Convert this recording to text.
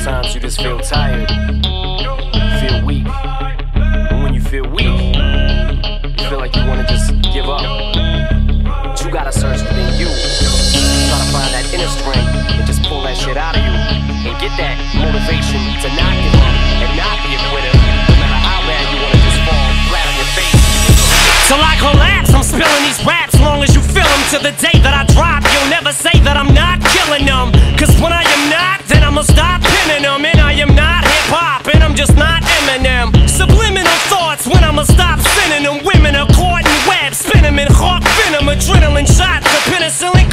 Sometimes you just feel tired, feel weak. And when you feel weak, you feel like you wanna just give up. But you gotta search within you. Try to find that inner strength and just pull that shit out of you. And get that motivation to not give up and not be a quitter. No matter how bad you wanna just fall flat on your face. Till I collapse, I'm spilling these raps. Long as you feel them to the day that I drop, you'll never say that I'm not killing them. Cause when I am not, then I'ma stop pinning them. And I am not hip-hop, and I'm just not Eminem. Subliminal thoughts when I'ma stop sending them. Women are caught in webs, spin them in hawk venom. Adrenaline shots, the penicillin